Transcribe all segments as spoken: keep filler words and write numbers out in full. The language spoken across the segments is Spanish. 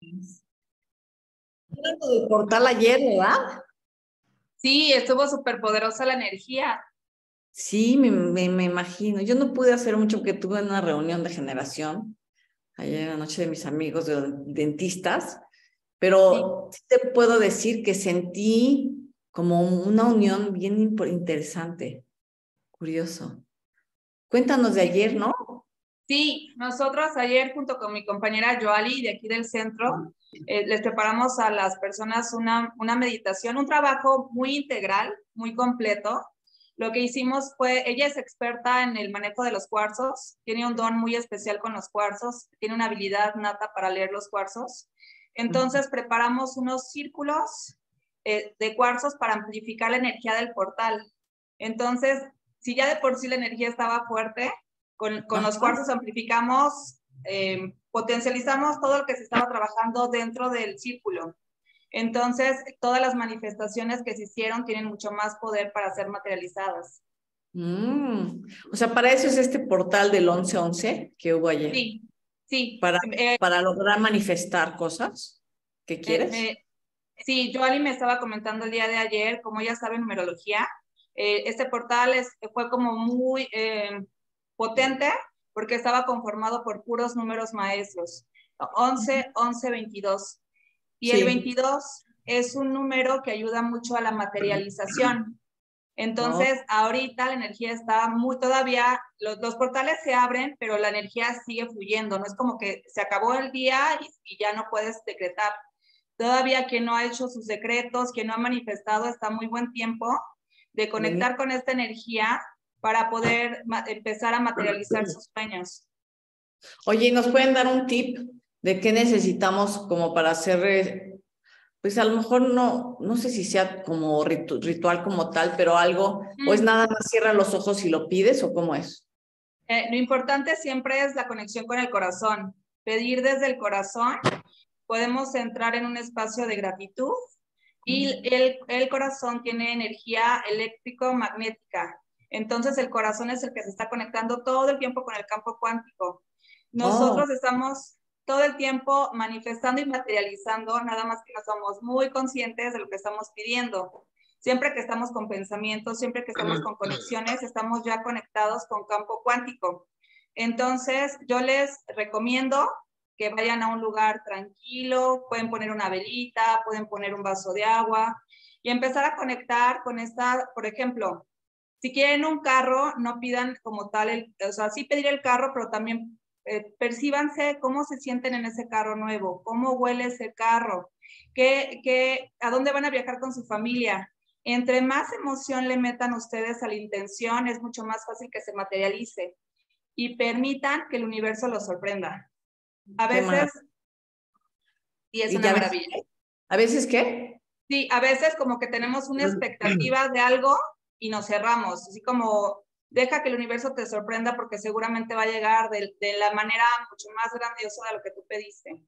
Era lo del portal ayer, ¿verdad? Sí, estuvo súper poderosa la energía. Sí, me, me, me imagino. Yo no pude hacer mucho porque tuve una reunión de generación ayer anoche de mis amigos de dentistas, Sí. pero sí te puedo decir que sentí como una unión bien interesante, curioso. Cuéntanos de ayer, ¿no? Sí, nosotros ayer junto con mi compañera Joali de aquí del centro, eh, les preparamos a las personas una, una meditación, un trabajo muy integral, muy completo. Lo que hicimos fue, ella es experta en el manejo de los cuarzos, tiene un don muy especial con los cuarzos, tiene una habilidad nata para leer los cuarzos. Entonces preparamos unos círculos eh, de cuarzos para amplificar la energía del portal. Entonces, si ya de por sí la energía estaba fuerte, con, con los cuarzos amplificamos, eh, potencializamos todo lo que se estaba trabajando dentro del círculo. Entonces, todas las manifestaciones que se hicieron tienen mucho más poder para ser materializadas. Mm. O sea, para eso es este portal del once once que hubo ayer, Sí, sí. para, Eh, para lograr manifestar cosas que eh, quieres. me, sí, Joali me estaba comentando el día de ayer, como ella sabe numerología, eh, este portal es, fue como muy eh, potente porque estaba conformado por puros números maestros, once, once, veintidós. Y el Sí. veintidós es un número que ayuda mucho a la materialización. Oh, Entonces, ahorita la energía está muy, todavía, los, los portales se abren, pero la energía sigue fluyendo. No es como que se acabó el día y, y ya no puedes decretar. Todavía quien no ha hecho sus decretos, quien no ha manifestado, está muy buen tiempo de conectar con esta energía para poder empezar a materializar sus sueños. oye, ¿nos pueden dar un tip de qué necesitamos como para hacer, eh, pues a lo mejor no, no sé si sea como ritu ritual como tal, pero algo, o es Mm. nada más cierra los ojos y lo pides o cómo es? Eh, lo importante siempre es la conexión con el corazón. Pedir desde el corazón, podemos entrar en un espacio de gratitud y el, el corazón tiene energía eléctrico-magnética. Entonces el corazón es el que se está conectando todo el tiempo con el campo cuántico. Oh, Nosotros estamos todo el tiempo manifestando y materializando, nada más que no somos muy conscientes de lo que estamos pidiendo. Siempre que estamos con pensamientos, siempre que estamos con conexiones, estamos ya conectados con campo cuántico. Entonces, yo les recomiendo que vayan a un lugar tranquilo, pueden poner una velita, pueden poner un vaso de agua y empezar a conectar con esta, por ejemplo, si quieren un carro, no pidan como tal, el, o sea, sí pedir el carro, pero también eh, percíbanse cómo se sienten en ese carro nuevo, cómo huele ese carro, qué, qué, a dónde van a viajar con su familia. Entre más emoción le metan ustedes a la intención, es mucho más fácil que se materialice y permitan que el universo los sorprenda. A qué veces, maravilla. y es ¿Y una ya ves? maravilla. ¿A veces qué? Sí, a veces como que tenemos una expectativa de algo y nos cerramos, así como deja que el universo te sorprenda porque seguramente va a llegar de, de la manera mucho más grandiosa de lo que tú pediste.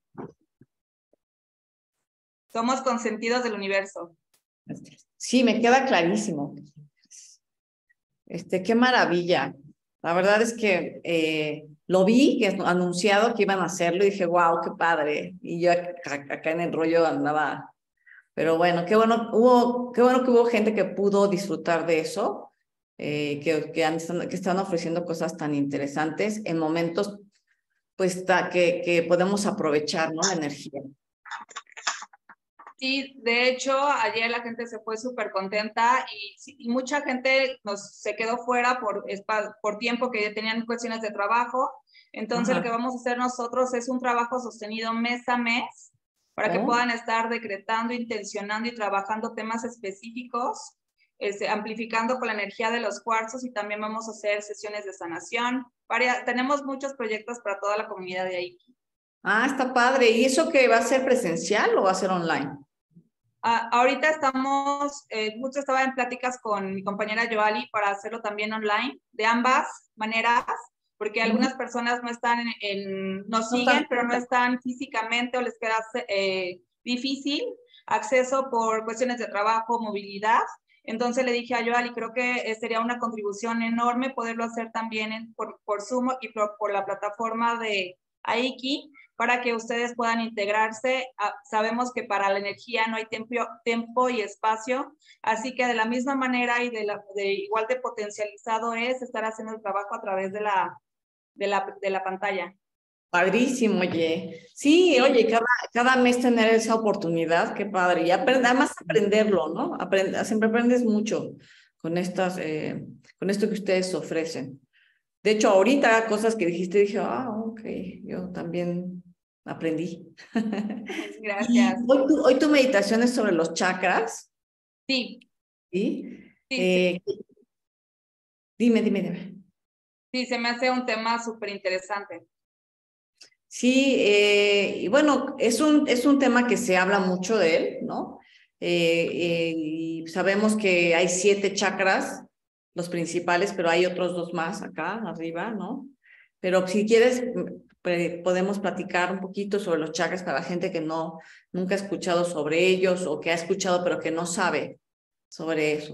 Somos consentidos del universo. Sí, me queda clarísimo. Este, qué maravilla. La verdad es que eh, lo vi, que anunciado que iban a hacerlo y dije, wow, qué padre. Y yo acá, acá en el rollo andaba. Pero bueno, qué bueno, hubo, qué bueno que hubo gente que pudo disfrutar de eso, eh, que, que, han, que están ofreciendo cosas tan interesantes en momentos pues ta, que, que podemos aprovechar, ¿no? La energía. Sí, de hecho, ayer la gente se fue súper contenta y, y, mucha gente nos, se quedó fuera por, por tiempo que tenían cuestiones de trabajo. Entonces, Ajá. lo que vamos a hacer nosotros es un trabajo sostenido mes a mes para que Oh. puedan estar decretando, intencionando y trabajando temas específicos, este, amplificando con la energía de los cuarzos y también vamos a hacer sesiones de sanación. Varia, tenemos muchos proyectos para toda la comunidad de ahí. Ah, está padre. ¿Y eso qué va a ser presencial o va a ser online? Uh, ahorita estamos, eh, justo estaba en pláticas con mi compañera Joali para hacerlo también online, de ambas maneras, porque Uh-huh. algunas personas no están en, en nos No siguen, tan pero no cerca. están físicamente o les queda eh, difícil acceso por cuestiones de trabajo, movilidad. Entonces le dije a Joali, creo que sería una contribución enorme poderlo hacer también en, por, por Zoom y por, por la plataforma de Aiki, para que ustedes puedan integrarse. Sabemos que para la energía no hay tiempo, tiempo y espacio, así que de la misma manera y de, la, de igual de potencializado es estar haciendo el trabajo a través de la, de la, de la pantalla. Padrísimo, oye. Sí, sí. Oye, cada, cada mes tener esa oportunidad, qué padre. Y aprend, además aprenderlo, ¿no? Aprend, siempre aprendes mucho con, estas, eh, con esto que ustedes ofrecen. De hecho, ahorita cosas que dijiste, dije, ah, ok, yo también aprendí. Gracias. Hoy tu, hoy tu meditación es sobre los chakras. Sí. ¿Sí? Sí, eh, sí. Dime, dime, dime. Sí, se me hace un tema súper interesante. Sí, eh, y bueno, es un, es un tema que se habla mucho de él, ¿no? Eh, eh, y sabemos que hay siete chakras, los principales, pero hay otros dos más acá arriba, ¿no? Pero si quieres, podemos platicar un poquito sobre los chakras para la gente que no, nunca ha escuchado sobre ellos o que ha escuchado pero que no sabe sobre eso.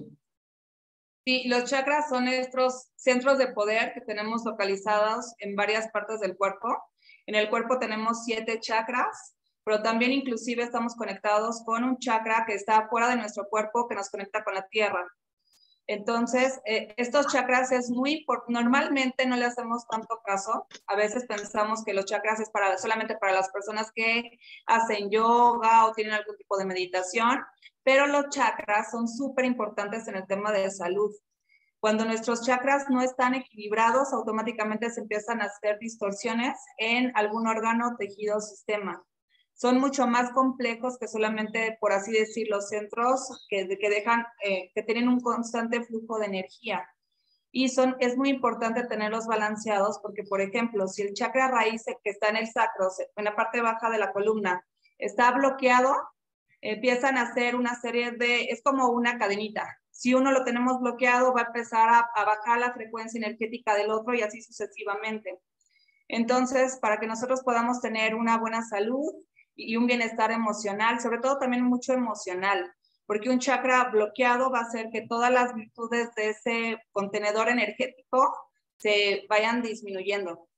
Sí, los chakras son nuestros centros de poder que tenemos localizados en varias partes del cuerpo. En el cuerpo tenemos siete chakras, pero también inclusive estamos conectados con un chakra que está fuera de nuestro cuerpo que nos conecta con la tierra. Entonces, eh, estos chakras es muy importante. Normalmente no le hacemos tanto caso. A veces pensamos que los chakras es para, solamente para las personas que hacen yoga o tienen algún tipo de meditación, pero los chakras son súper importantes en el tema de salud. Cuando nuestros chakras no están equilibrados, automáticamente se empiezan a hacer distorsiones en algún órgano, tejido o sistema. Son mucho más complejos que solamente, por así decirlo, centros que, que dejan, eh, que tienen un constante flujo de energía. Y son, es muy importante tenerlos balanceados porque, por ejemplo, si el chakra raíz que está en el sacro, en la parte baja de la columna, está bloqueado, empiezan a hacer una serie de, es como una cadenita. Si uno lo tenemos bloqueado, va a empezar a, a bajar la frecuencia energética del otro y así sucesivamente. Entonces, para que nosotros podamos tener una buena salud y un bienestar emocional, sobre todo también mucho emocional, porque un chakra bloqueado va a hacer que todas las virtudes de ese contenedor energético se vayan disminuyendo.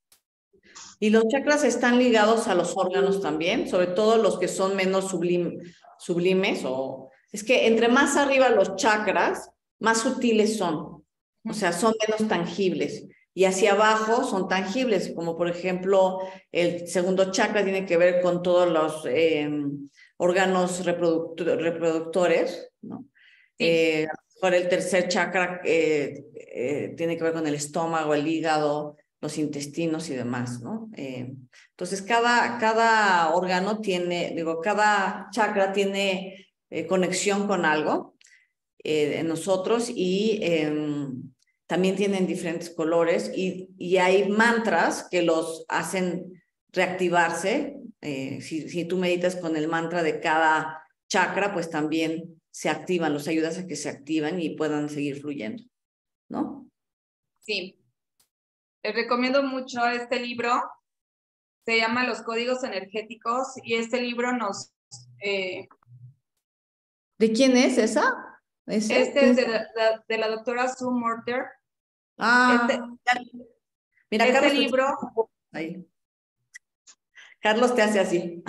Y los chakras están ligados a los órganos también, sobre todo los que son menos sublim, sublimes, o es que entre más arriba los chakras, más sutiles son, o sea, son menos tangibles. Y hacia abajo son tangibles, como por ejemplo el segundo chakra tiene que ver con todos los eh, órganos reproduct reproductores, ¿no? Sí. Eh, por el tercer chakra eh, eh, tiene que ver con el estómago, el hígado, los intestinos y demás, ¿no? Eh, entonces, cada, cada órgano tiene, digo, cada chakra tiene eh, conexión con algo eh, en nosotros y eh, también tienen diferentes colores y, y hay mantras que los hacen reactivarse. Eh, si, si tú meditas con el mantra de cada chakra, pues también se activan, los ayudas a que se activen y puedan seguir fluyendo, ¿no? Sí. Les recomiendo mucho este libro, se llama Los Códigos Energéticos y este libro nos... Eh, ¿De quién es esa? ¿Ese? Este es de la, de, de la doctora Sue Morter. Ah, este, mira, este Carlos libro... Ahí. Carlos te hace así.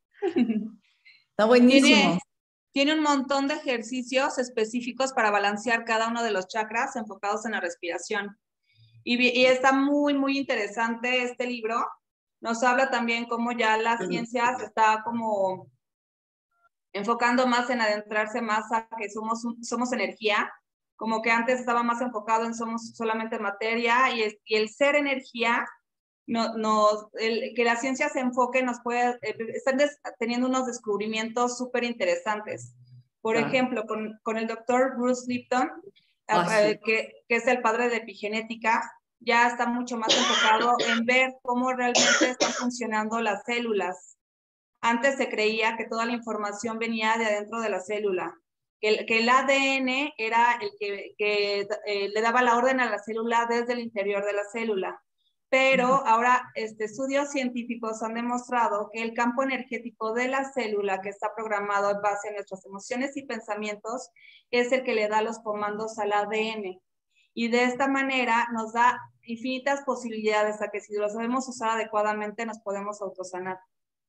Está buenísimo. Tiene, tiene un montón de ejercicios específicos para balancear cada uno de los chakras enfocados en la respiración. Y, y está muy, muy interesante este libro. Nos habla también cómo ya la ciencia se está como enfocando más en adentrarse más a que somos, somos energía, como que antes estaba más enfocado en somos solamente materia y, es, y el ser energía, no, nos, el, que la ciencia se enfoque nos puede, eh, están des, teniendo unos descubrimientos súper interesantes. Por ah. ejemplo, con, con el doctor Bruce Lipton, ah, eh, sí. que, que es el padre de epigenética, ya está mucho más enfocado en ver cómo realmente están funcionando las células. Antes se creía que toda la información venía de adentro de la célula, que el, que el A D N era el que, que eh, le daba la orden a la célula desde el interior de la célula. Pero ahora este, estudios científicos han demostrado que el campo energético de la célula, que está programado en base a nuestras emociones y pensamientos, es el que le da los comandos al A D N. Y de esta manera nos da infinitas posibilidades a que si lo sabemos usar adecuadamente nos podemos autosanar.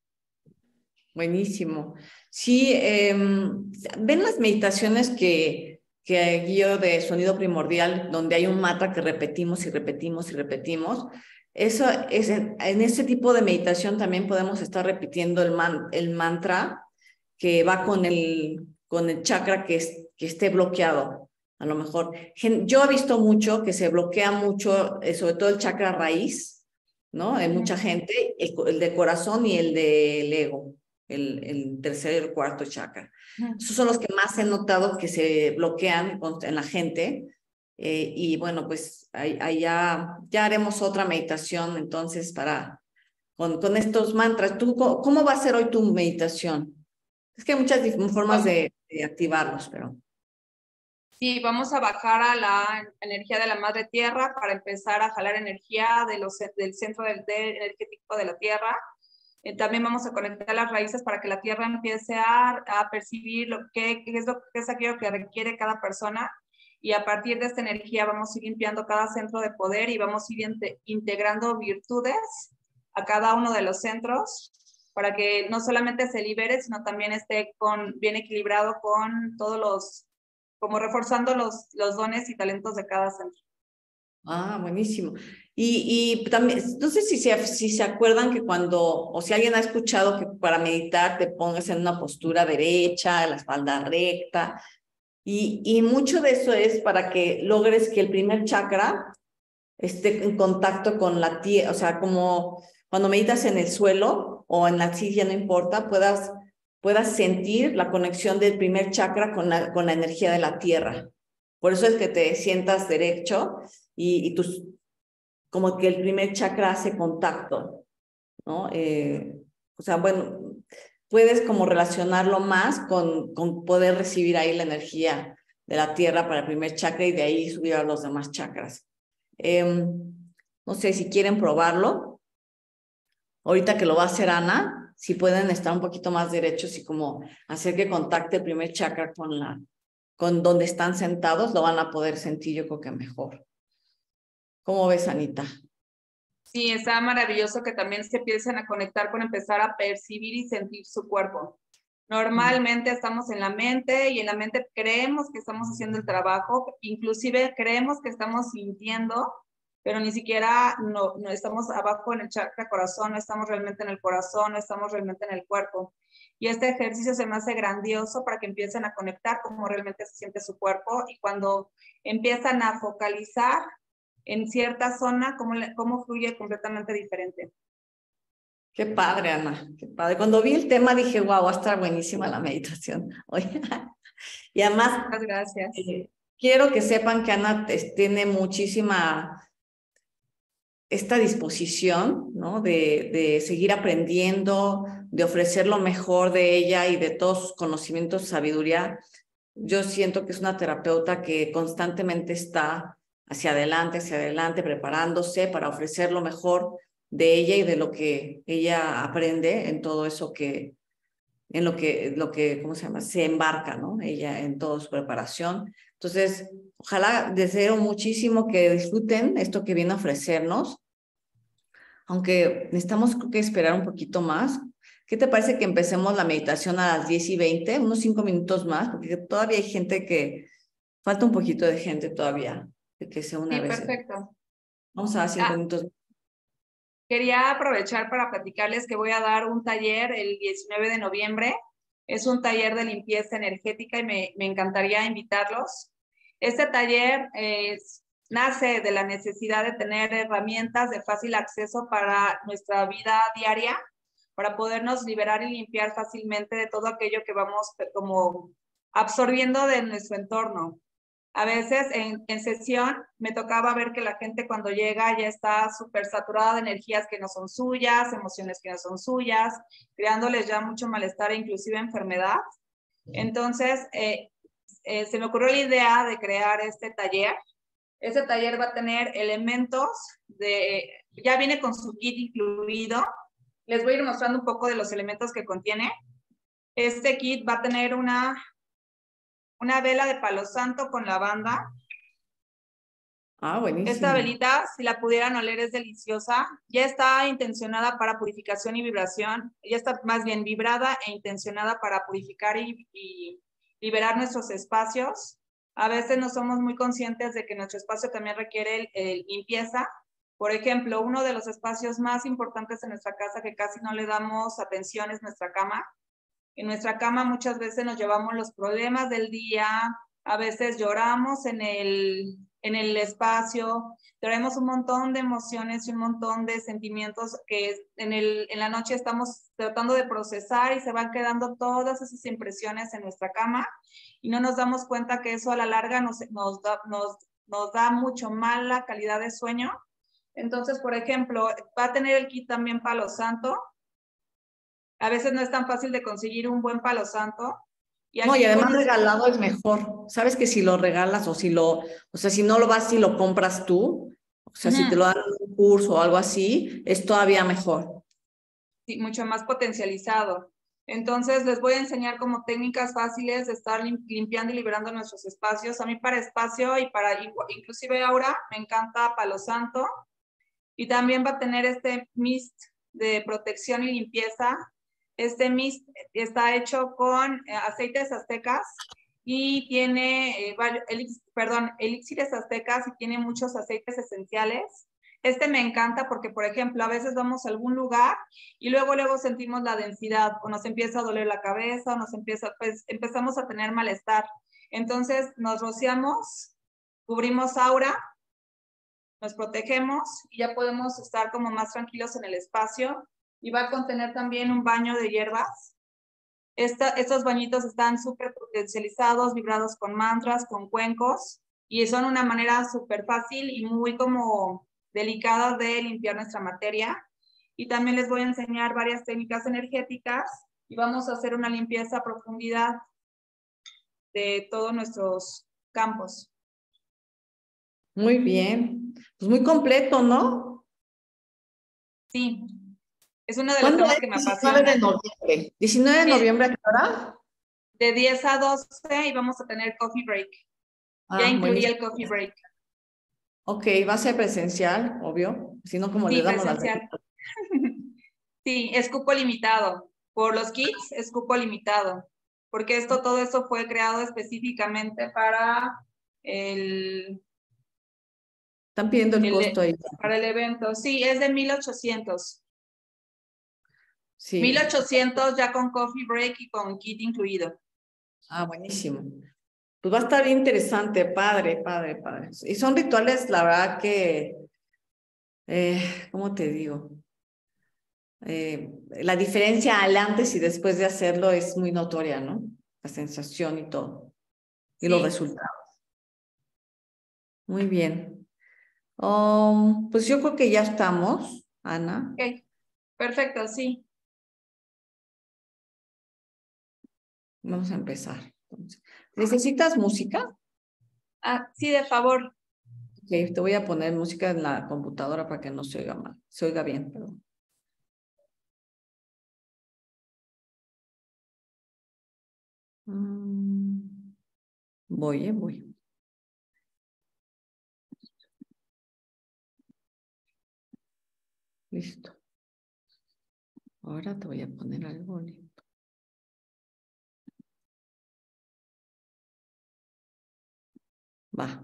Buenísimo. Sí, eh, ven las meditaciones que, que guío de sonido primordial, donde hay un mantra que repetimos y repetimos y repetimos. Eso es, en, en ese tipo de meditación también podemos estar repitiendo el, man, el mantra que va con el, con el chakra que, es, que esté bloqueado. A lo mejor, yo he visto mucho que se bloquea mucho, eh, sobre todo el chakra raíz, ¿no? Hay mucha gente, el, el de corazón y el del ego. El, el tercer y el cuarto chakra. Esos son los que más he notado que se bloquean en la gente. Eh, y bueno, pues ahí, ahí ya, ya haremos otra meditación entonces para con, con estos mantras. ¿Tú, cómo, ¿Cómo va a ser hoy tu meditación? Es que hay muchas formas de, de activarlos, pero... Sí, vamos a bajar a la energía de la madre tierra para empezar a jalar energía de los, del centro del, del energético de la tierra. Eh, también vamos a conectar las raíces para que la tierra empiece a, a percibir lo que, que, es lo que es aquello que requiere cada persona, y a partir de esta energía vamos a ir limpiando cada centro de poder y vamos a ir integrando virtudes a cada uno de los centros para que no solamente se libere, sino también esté con, bien equilibrado con todos los, como reforzando los, los dones y talentos de cada centro. Ah, buenísimo. Y, y también, no sé si se, si se acuerdan que cuando, o si alguien ha escuchado que para meditar te pongas en una postura derecha, la espalda recta, y, y mucho de eso es para que logres que el primer chakra esté en contacto con la tierra, o sea, como cuando meditas en el suelo o en la silla, no importa, puedas, puedas sentir la conexión del primer chakra con la, con la energía de la tierra. Por eso es que te sientas derecho y, y tus, como que el primer chakra hace contacto, ¿no? Eh, o sea, bueno, puedes como relacionarlo más con, con poder recibir ahí la energía de la tierra para el primer chakra y de ahí subir a los demás chakras. Eh, no sé si quieren probarlo. Ahorita que lo va a hacer Ana, si pueden estar un poquito más derechos y como hacer que contacte el primer chakra con la, con donde están sentados, lo van a poder sentir yo creo que mejor. ¿Cómo ves, Anita? Sí, está maravilloso que también se empiecen a conectar con empezar a percibir y sentir su cuerpo. Normalmente estamos en la mente y en la mente creemos que estamos haciendo el trabajo, inclusive creemos que estamos sintiendo, pero ni siquiera no, no estamos abajo en el chakra corazón, no estamos realmente en el corazón, no estamos realmente en el cuerpo. Y este ejercicio se me hace grandioso para que empiecen a conectar cómo realmente se siente su cuerpo, y cuando empiezan a focalizar en cierta zona, cómo, cómo fluye completamente diferente. Qué padre, Ana, qué padre. Cuando vi el tema dije, wow, va a estar buenísima la meditación. Oye, y además, muchas gracias. Eh, quiero que sepan que Ana tiene muchísima esta disposición, ¿no? De, de seguir aprendiendo, de ofrecer lo mejor de ella y de todos sus conocimientos, sabiduría. Yo siento que es una terapeuta que constantemente está hacia adelante, hacia adelante, preparándose para ofrecer lo mejor de ella y de lo que ella aprende en todo eso que, en lo que, lo que, ¿cómo se llama? Se embarca, ¿no? Ella en toda su preparación. Entonces, ojalá deseo muchísimo que disfruten esto que viene a ofrecernos, aunque necesitamos creo que esperar un poquito más. ¿Qué te parece que empecemos la meditación a las diez y veinte, unos cinco minutos más? Porque todavía hay gente que, falta un poquito de gente todavía, de que se une Sí, a veces. perfecto. Vamos a dar cinco Ah, minutos. quería aprovechar para platicarles que voy a dar un taller el diecinueve de noviembre. Es un taller de limpieza energética y me, me encantaría invitarlos. Este taller eh, nace de la necesidad de tener herramientas de fácil acceso para nuestra vida diaria, para podernos liberar y limpiar fácilmente de todo aquello que vamos como absorbiendo de nuestro entorno. A veces en, en sesión me tocaba ver que la gente cuando llega ya está súper saturada de energías que no son suyas, emociones que no son suyas, creándoles ya mucho malestar e inclusive enfermedad. Entonces, eh, eh, se me ocurrió la idea de crear este taller. Este taller va a tener elementos de, ya viene con su kit incluido. Les voy a ir mostrando un poco de los elementos que contiene. Este kit va a tener una, una vela de palo santo con lavanda, Ah, buenísimo. Esta velita, si la pudieran oler, es deliciosa. Ya está intencionada para purificación y vibración. Ya está más bien vibrada e intencionada para purificar y, y liberar nuestros espacios. A veces no somos muy conscientes de que nuestro espacio también requiere el, el limpieza. Por ejemplo, uno de los espacios más importantes en nuestra casa que casi no le damos atención es nuestra cama. En nuestra cama muchas veces nos llevamos los problemas del día, a veces lloramos en el, en el espacio, traemos un montón de emociones y un montón de sentimientos que en, el, en la noche estamos tratando de procesar y se van quedando todas esas impresiones en nuestra cama y no nos damos cuenta que eso a la larga nos, nos, da, nos, nos da mucho mala calidad de sueño. Entonces, por ejemplo, va a tener el kit también Palo Santo. A veces no es tan fácil de conseguir un buen palo santo. Y no, y además regalado es mejor. Sabes que si lo regalas o si lo, o sea, si no lo vas y lo compras tú, o sea, uh-huh. si te lo dan en un curso o algo así, es todavía mejor. Sí, mucho más potencializado. Entonces, les voy a enseñar como técnicas fáciles de estar limpiando y liberando nuestros espacios. A mí para espacio y para, inclusive ahora, me encanta Palo Santo. Y también va a tener este mist de protección y limpieza. Este mist está hecho con aceites aztecas y tiene, eh, elix, perdón, elixires aztecas y tiene muchos aceites esenciales. Este me encanta porque, por ejemplo, a veces vamos a algún lugar y luego, luego sentimos la densidad o nos empieza a doler la cabeza o nos empieza, pues empezamos a tener malestar. Entonces nos rociamos, cubrimos aura, nos protegemos y ya podemos estar como más tranquilos en el espacio. Y va a contener también un baño de hierbas. Esta, estos bañitos están súper potencializados, vibrados con mantras, con cuencos, y son una manera súper fácil y muy como delicada de limpiar nuestra materia. Y también les voy a enseñar varias técnicas energéticas y vamos a hacer una limpieza a profundidad de todos nuestros campos. Muy bien. Pues muy completo, ¿no? Sí. Es uno de los temas que me apasiona. diecinueve de noviembre. diecinueve de noviembre, ¿a qué hora? De diez a doce y vamos a tener coffee break. Ah, ya incluí el coffee break. Ok, va a ser presencial, obvio. Si no, como sí, le damos presencial. Sí, es cupo limitado. Por los kits, es cupo limitado. Porque esto, todo esto fue creado específicamente para el... Están pidiendo el, el costo ahí. Para el evento. Sí, es de mil ochocientos. Sí. mil ochocientos ya con coffee break y con kit incluido. Ah, buenísimo. Pues va a estar bien interesante, padre, padre, padre. Y son rituales, la verdad que, eh, ¿cómo te digo? Eh, la diferencia al antes y después de hacerlo es muy notoria, ¿no? La sensación y todo. Y sí. Los resultados. Muy bien. Um, pues yo creo que ya estamos, Ana. Ok, perfecto, sí. Vamos a empezar. Entonces, ¿necesitas música? Ah, sí, de favor. Ok, te voy a poner música en la computadora para que no se oiga mal. Se oiga bien, perdón. Mm, voy, eh, voy. Listo. Ahora te voy a poner algo lindo. Va.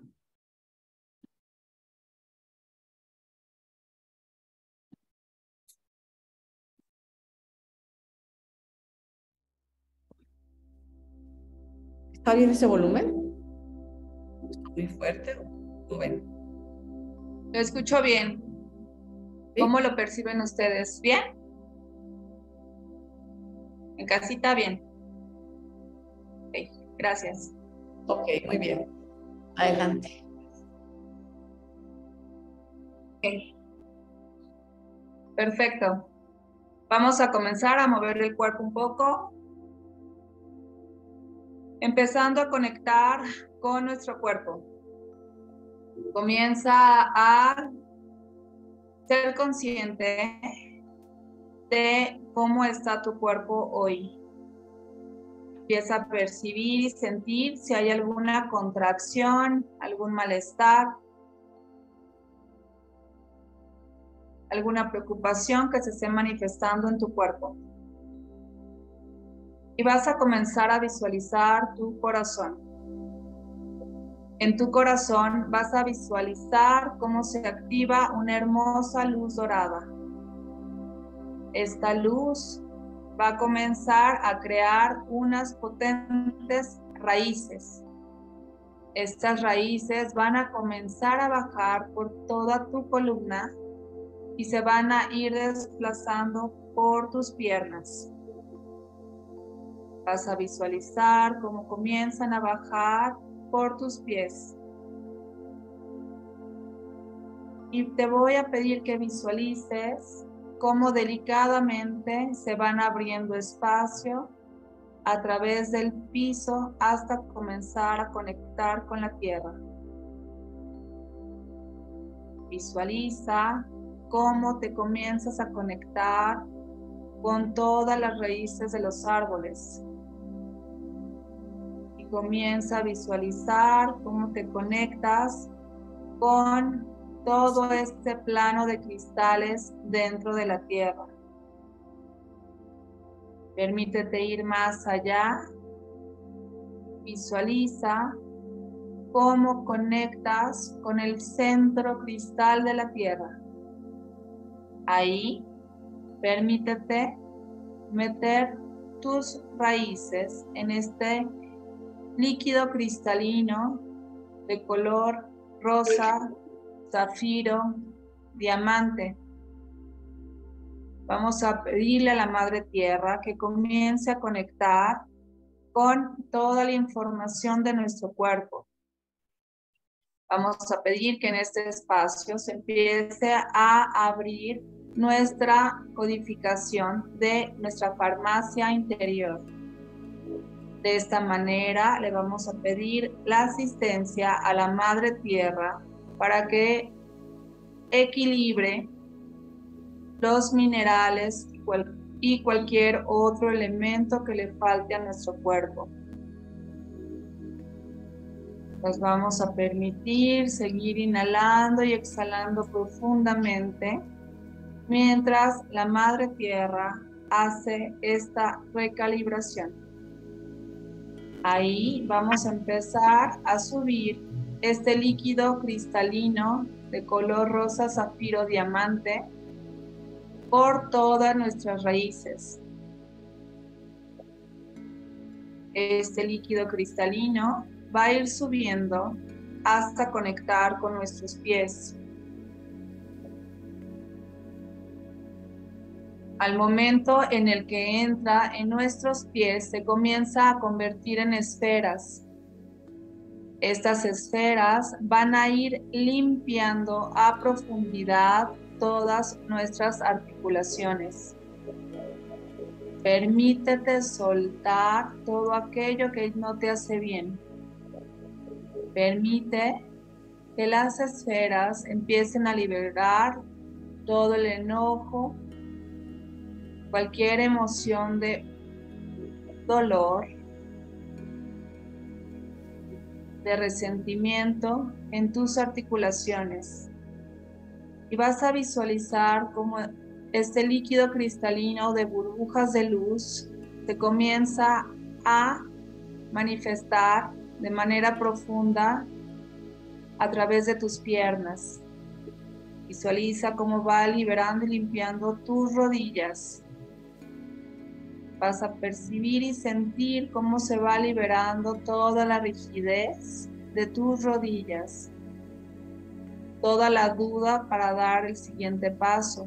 ¿Está bien ese volumen? ¿Está muy fuerte? Bueno. Lo escucho bien. ¿Sí? ¿Cómo lo perciben ustedes? ¿Bien? ¿En casita? Bien. Ok, gracias. Ok, muy bien. Adelante. Ok. Perfecto. Vamos a comenzar a mover el cuerpo un poco. Empezando a conectar con nuestro cuerpo. Comienza a ser consciente de cómo está tu cuerpo hoy. Empieza a percibir y sentir si hay alguna contracción, algún malestar. alguna preocupación que se esté manifestando en tu cuerpo. Y vas a comenzar a visualizar tu corazón. En tu corazón vas a visualizar cómo se activa una hermosa luz dorada. Esta luz va a comenzar a crear unas potentes raíces. Estas raíces van a comenzar a bajar por toda tu columna y se van a ir desplazando por tus piernas. Vas a visualizar cómo comienzan a bajar por tus pies. Y te voy a pedir que visualices cómo delicadamente se van abriendo espacio a través del piso hasta comenzar a conectar con la tierra. Visualiza cómo te comienzas a conectar con todas las raíces de los árboles. Y comienza a visualizar cómo te conectas con todo este plano de cristales dentro de la tierra. Permítete ir más allá. Visualiza cómo conectas con el centro cristal de la tierra. Ahí, permítete meter tus raíces en este líquido cristalino de color rosa, zafiro, diamante. Vamos a pedirle a la Madre Tierra que comience a conectar con toda la información de nuestro cuerpo. Vamos a pedir que en este espacio se empiece a abrir nuestra codificación de nuestra farmacia interior. De esta manera le vamos a pedir la asistencia a la Madre Tierra para que equilibre los minerales y, cual, y cualquier otro elemento que le falte a nuestro cuerpo. Nos vamos a permitir seguir inhalando y exhalando profundamente mientras la Madre Tierra hace esta recalibración. Ahí vamos a empezar a subir este líquido cristalino de color rosa, zafiro, diamante por todas nuestras raíces. Este líquido cristalino va a ir subiendo hasta conectar con nuestros pies. Al momento en el que entra en nuestros pies, se comienza a convertir en esferas. Estas esferas van a ir limpiando a profundidad todas nuestras articulaciones. Permítete soltar todo aquello que no te hace bien. Permite que las esferas empiecen a liberar todo el enojo, cualquier emoción de dolor, de resentimiento en tus articulaciones. Y vas a visualizar cómo este líquido cristalino de burbujas de luz se comienza a manifestar de manera profunda a través de tus piernas. Visualiza cómo va liberando y limpiando tus rodillas. Vas a percibir y sentir cómo se va liberando toda la rigidez de tus rodillas, toda la duda para dar el siguiente paso,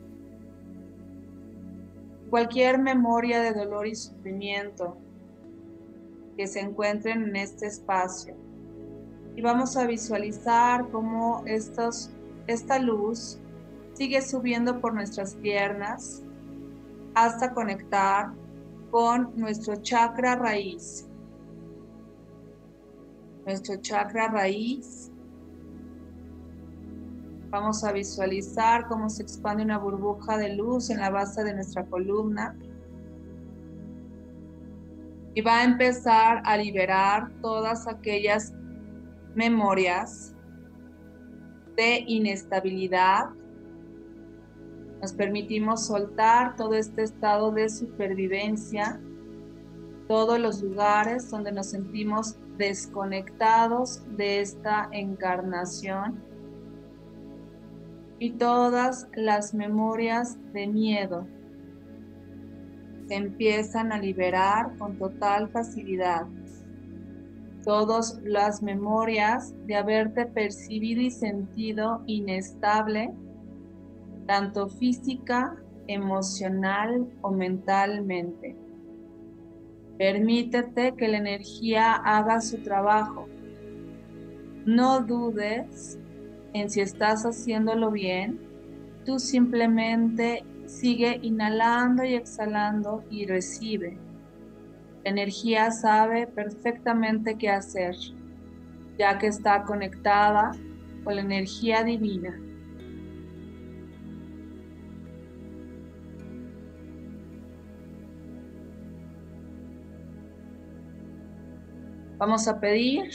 cualquier memoria de dolor y sufrimiento que se encuentren en este espacio. Y vamos a visualizar cómo estos, esta luz sigue subiendo por nuestras piernas hasta conectar con nuestro chakra raíz. Nuestro chakra raíz. Vamos a visualizar cómo se expande una burbuja de luz en la base de nuestra columna. Y va a empezar a liberar todas aquellas memorias de inestabilidad, Nos permitimos soltar todo este estado de supervivencia, todos los lugares donde nos sentimos desconectados de esta encarnación y todas las memorias de miedo se empiezan a liberar con total facilidad. Todas las memorias de haberte percibido y sentido inestable, tanto física, emocional o mentalmente. Permítete que la energía haga su trabajo. No dudes en si estás haciéndolo bien. Tú simplemente sigue inhalando y exhalando y recibe. La energía sabe perfectamente qué hacer, ya que está conectada con la energía divina. Vamos a pedir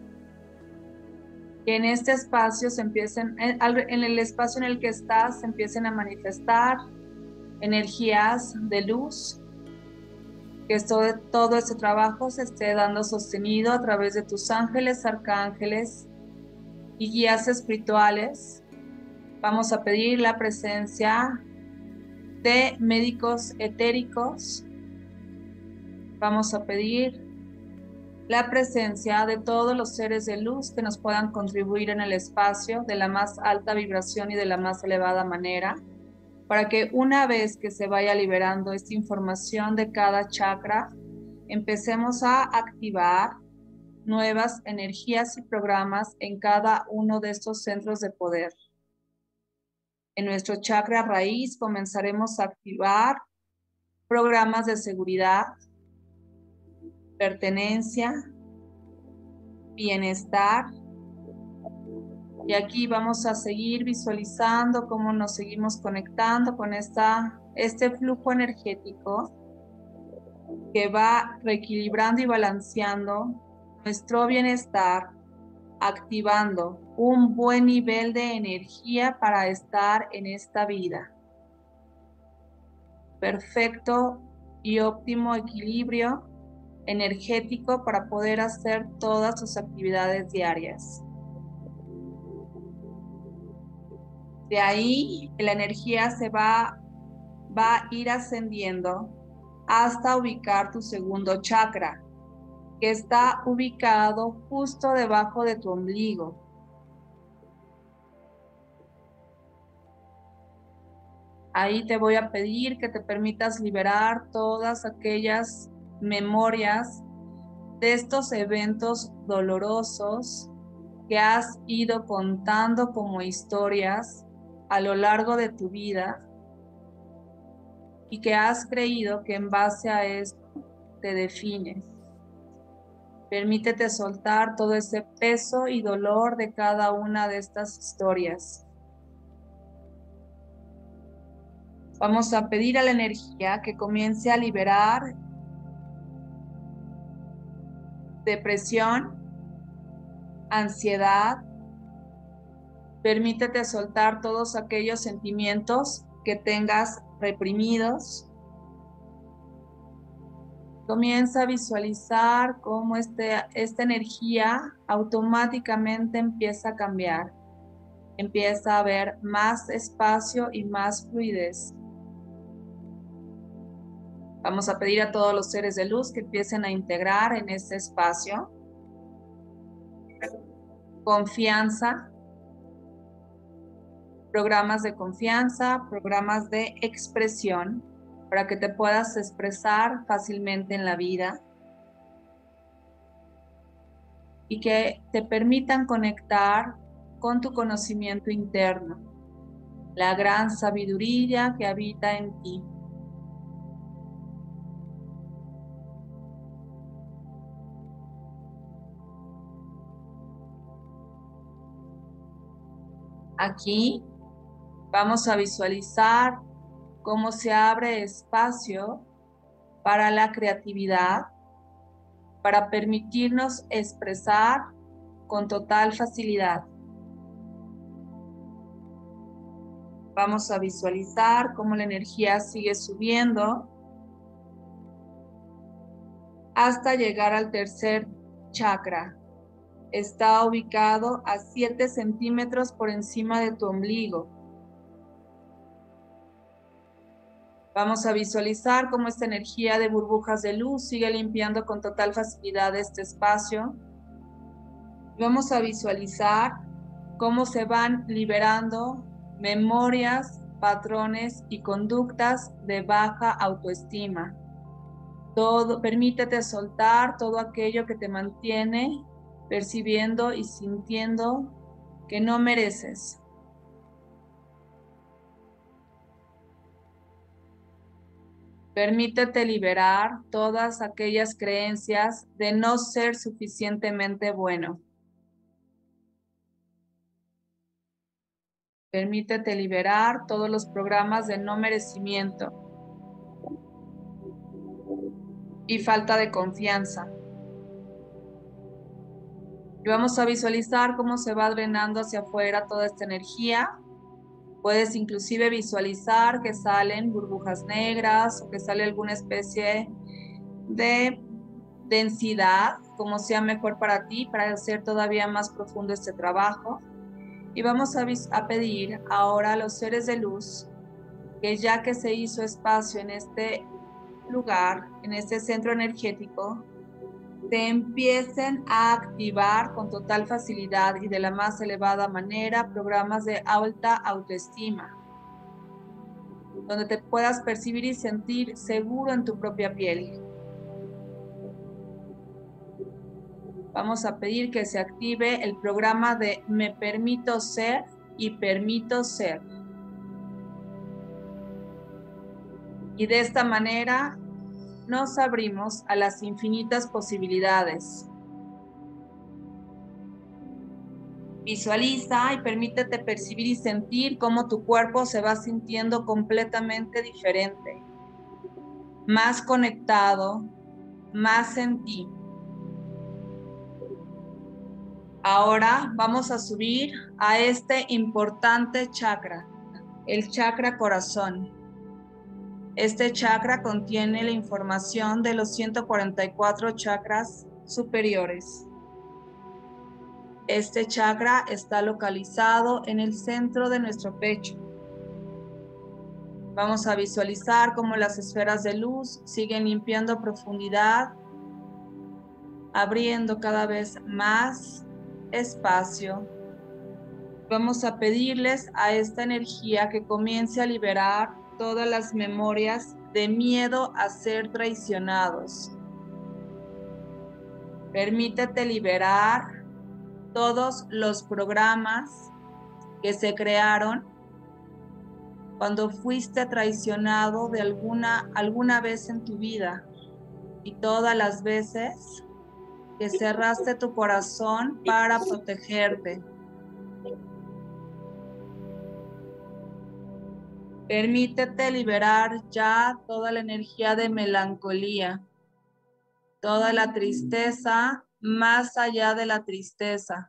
que en este espacio se empiecen, en el espacio en el que estás, se empiecen a manifestar energías de luz, que todo, todo este trabajo se esté dando sostenido a través de tus ángeles, arcángeles y guías espirituales. Vamos a pedir la presencia de médicos etéricos. Vamos a pedir la presencia de todos los seres de luz que nos puedan contribuir en el espacio de la más alta vibración y de la más elevada manera, para que una vez que se vaya liberando esta información de cada chakra, empecemos a activar nuevas energías y programas en cada uno de estos centros de poder. En nuestro chakra raíz comenzaremos a activar programas de seguridad, pertenencia, bienestar. Y aquí vamos a seguir visualizando cómo nos seguimos conectando con esta, este flujo energético que va reequilibrando y balanceando nuestro bienestar, activando un buen nivel de energía para estar en esta vida. Perfecto y óptimo equilibrio energético para poder hacer todas sus actividades diarias. De ahí la energía se va, va a ir ascendiendo hasta ubicar tu segundo chakra, que está ubicado justo debajo de tu ombligo. Ahí te voy a pedir que te permitas liberar todas aquellas memorias de estos eventos dolorosos que has ido contando como historias a lo largo de tu vida y que has creído que en base a eso te defines. Permítete soltar todo ese peso y dolor de cada una de estas historias. Vamos a pedir a la energía que comience a liberar depresión, ansiedad. Permítete soltar todos aquellos sentimientos que tengas reprimidos. Comienza a visualizar cómo este, esta energía automáticamente empieza a cambiar. Empieza a haber más espacio y más fluidez. Vamos a pedir a todos los seres de luz que empiecen a integrar en este espacio confianza, programas de confianza, programas de expresión, para que te puedas expresar fácilmente en la vida y que te permitan conectar con tu conocimiento interno, la gran sabiduría que habita en ti. Aquí vamos a visualizar cómo se abre espacio para la creatividad, para permitirnos expresar con total facilidad. Vamos a visualizar cómo la energía sigue subiendo hasta llegar al tercer chakra. Está ubicado a siete centímetros por encima de tu ombligo. Vamos a visualizar cómo esta energía de burbujas de luz sigue limpiando con total facilidad este espacio. Vamos a visualizar cómo se van liberando memorias, patrones y conductas de baja autoestima. Todo, permítete soltar todo aquello que te mantiene percibiendo y sintiendo que no mereces. Permítete liberar todas aquellas creencias de no ser suficientemente bueno. Permítete liberar todos los programas de no merecimiento y falta de confianza. Y vamos a visualizar cómo se va drenando hacia afuera toda esta energía. Puedes inclusive visualizar que salen burbujas negras o que sale alguna especie de densidad, como sea mejor para ti, para hacer todavía más profundo este trabajo. Y vamos a, a pedir ahora a los seres de luz que ya que se hizo espacio en este lugar, en este centro energético, te empiecen a activar con total facilidad y de la más elevada manera programas de alta autoestima, donde te puedas percibir y sentir seguro en tu propia piel. Vamos a pedir que se active el programa de Me Permito Ser y Permito Ser. Y de esta manera nos abrimos a las infinitas posibilidades. Visualiza y permítete percibir y sentir cómo tu cuerpo se va sintiendo completamente diferente, más conectado, más en ti. Ahora vamos a subir a este importante chakra, el chakra corazón. Este chakra contiene la información de los ciento cuarenta y cuatro chakras superiores. Este chakra está localizado en el centro de nuestro pecho. Vamos a visualizar cómo las esferas de luz siguen limpiando profundidad, abriendo cada vez más espacio. Vamos a pedirles a esta energía que comience a liberar todas las memorias de miedo a ser traicionados. Permítete liberar todos los programas que se crearon cuando fuiste traicionado de alguna, alguna vez en tu vida y todas las veces que cerraste tu corazón para protegerte. Permítete liberar ya toda la energía de melancolía, toda la tristeza más allá de la tristeza.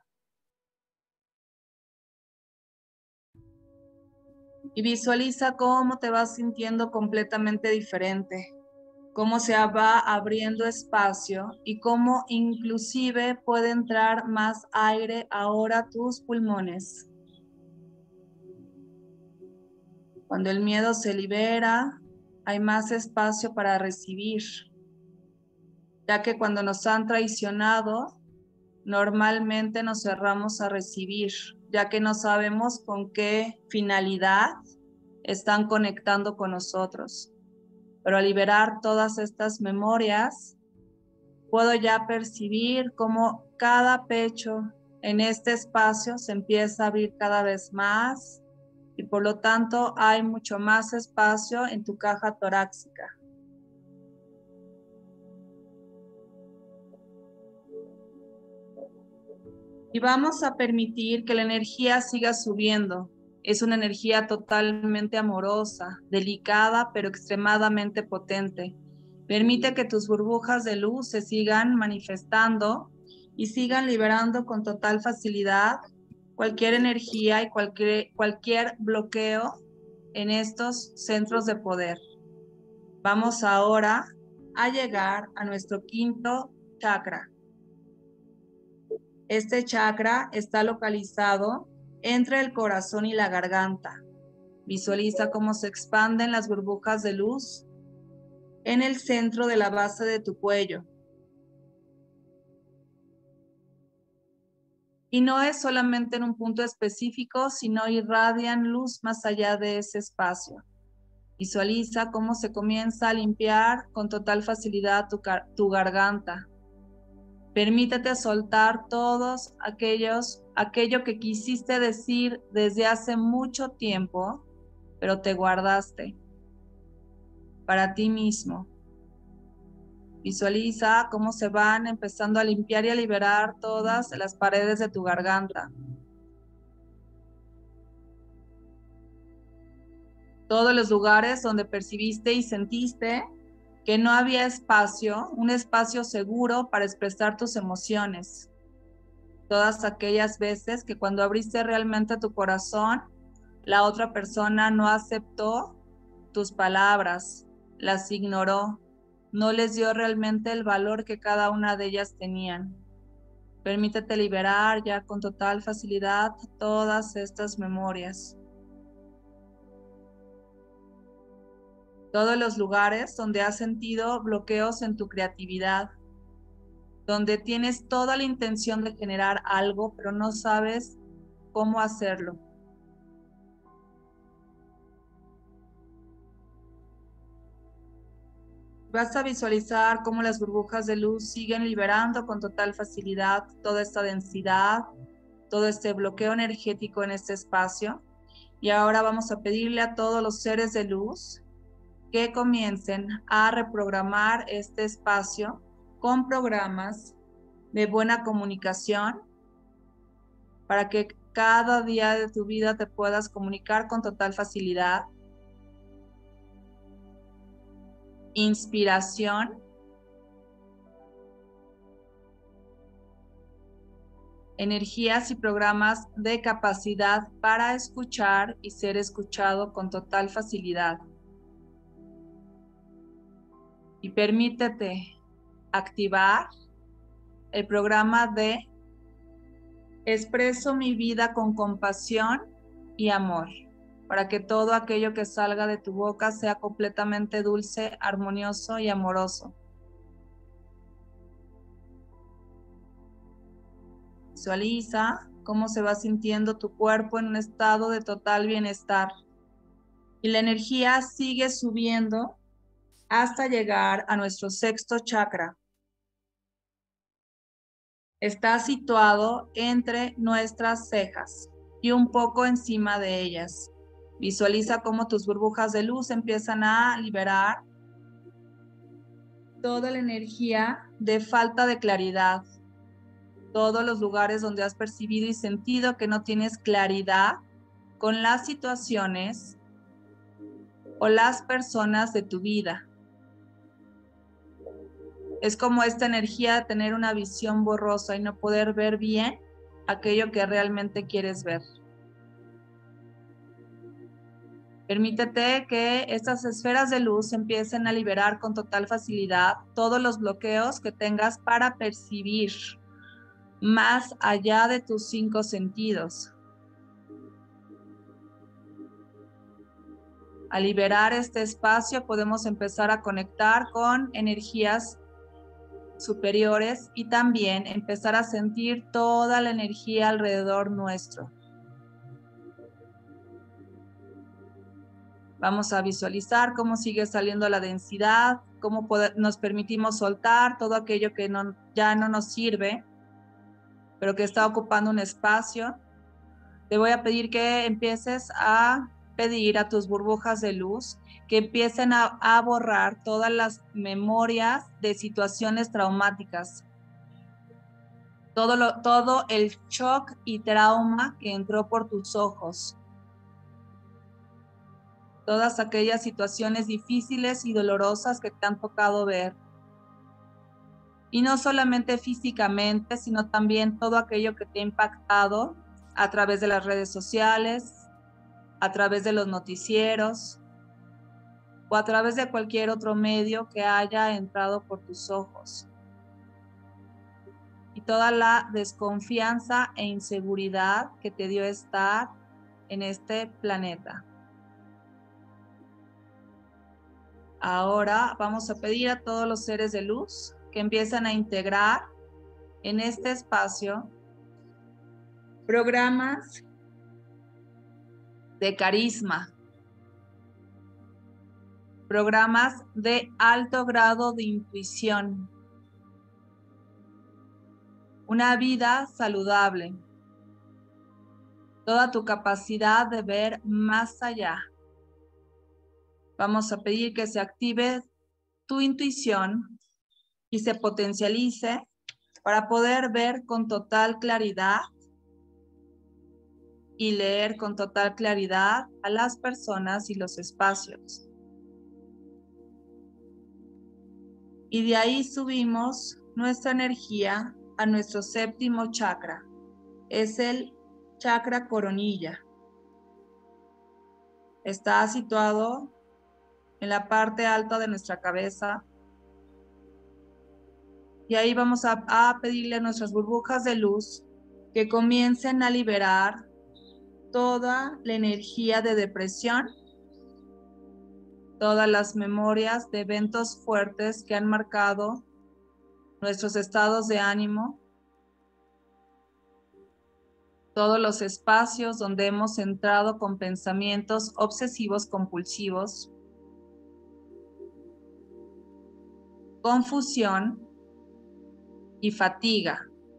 Y visualiza cómo te vas sintiendo completamente diferente, cómo se va abriendo espacio y cómo inclusive puede entrar más aire ahora a tus pulmones. Cuando el miedo se libera, hay más espacio para recibir, ya que cuando nos han traicionado, normalmente nos cerramos a recibir, ya que no sabemos con qué finalidad están conectando con nosotros. Pero al liberar todas estas memorias, puedo ya percibir cómo cada pecho en este espacio se empieza a abrir cada vez más y por lo tanto hay mucho más espacio en tu caja torácica. Y vamos a permitir que la energía siga subiendo. Es una energía totalmente amorosa, delicada, pero extremadamente potente. Permite que tus burbujas de luz se sigan manifestando y sigan liberando con total facilidad cualquier energía y cualquier, cualquier bloqueo en estos centros de poder. Vamos ahora a llegar a nuestro quinto chakra. Este chakra está localizado entre el corazón y la garganta. Visualiza cómo se expanden las burbujas de luz en el centro de la base de tu cuello. Y no es solamente en un punto específico, sino irradian luz más allá de ese espacio. Visualiza cómo se comienza a limpiar con total facilidad tu, tu garganta. Permítete soltar todos aquellos, aquello que quisiste decir desde hace mucho tiempo, pero te guardaste para ti mismo. Visualiza cómo se van empezando a limpiar y a liberar todas las paredes de tu garganta. Todos los lugares donde percibiste y sentiste que no había espacio, un espacio seguro para expresar tus emociones. Todas aquellas veces que cuando abriste realmente tu corazón, la otra persona no aceptó tus palabras, las ignoró, no les dio realmente el valor que cada una de ellas tenían. Permítete liberar ya con total facilidad todas estas memorias. Todos los lugares donde has sentido bloqueos en tu creatividad, donde tienes toda la intención de generar algo, pero no sabes cómo hacerlo. Vas a visualizar cómo las burbujas de luz siguen liberando con total facilidad toda esta densidad, todo este bloqueo energético en este espacio. Y ahora vamos a pedirle a todos los seres de luz que comiencen a reprogramar este espacio con programas de buena comunicación para que cada día de tu vida te puedas comunicar con total facilidad. Inspiración, energías y programas de capacidad para escuchar y ser escuchado con total facilidad. Y permítete activar el programa de expreso mi vida con compasión y amor, para que todo aquello que salga de tu boca sea completamente dulce, armonioso y amoroso. Visualiza cómo se va sintiendo tu cuerpo en un estado de total bienestar. Y la energía sigue subiendo hasta llegar a nuestro sexto chakra. Está situado entre nuestras cejas y un poco encima de ellas. Visualiza cómo tus burbujas de luz empiezan a liberar toda la energía de falta de claridad. Todos los lugares donde has percibido y sentido que no tienes claridad con las situaciones o las personas de tu vida. Es como esta energía de tener una visión borrosa y no poder ver bien aquello que realmente quieres ver. Permítete que estas esferas de luz empiecen a liberar con total facilidad todos los bloqueos que tengas para percibir más allá de tus cinco sentidos. Al liberar este espacio podemos empezar a conectar con energías superiores y también empezar a sentir toda la energía alrededor nuestro. Vamos a visualizar cómo sigue saliendo la densidad, cómo poder, nos permitimos soltar todo aquello que no, ya no nos sirve, pero que está ocupando un espacio. Te voy a pedir que empieces a pedir a tus burbujas de luz que empiecen a, a borrar todas las memorias de situaciones traumáticas. Todo, lo, todo el shock y trauma que entró por tus ojos. Todas aquellas situaciones difíciles y dolorosas que te han tocado ver. Y no solamente físicamente, sino también todo aquello que te ha impactado a través de las redes sociales, a través de los noticieros o a través de cualquier otro medio que haya entrado por tus ojos. Y toda la desconfianza e inseguridad que te dio estar en este planeta. Ahora vamos a pedir a todos los seres de luz que empiecen a integrar en este espacio programas de carisma, programas de alto grado de intuición, una vida saludable, toda tu capacidad de ver más allá. Vamos a pedir que se active tu intuición y se potencialice para poder ver con total claridad y leer con total claridad a las personas y los espacios. Y de ahí subimos nuestra energía a nuestro séptimo chakra. Es el chakra coronilla. Está situado en la parte alta de nuestra cabeza. Y ahí vamos a, a pedirle a nuestras burbujas de luz que comiencen a liberar toda la energía de depresión, todas las memorias de eventos fuertes que han marcado nuestros estados de ánimo, todos los espacios donde hemos entrado con pensamientos obsesivos compulsivos, confusión y fatiga.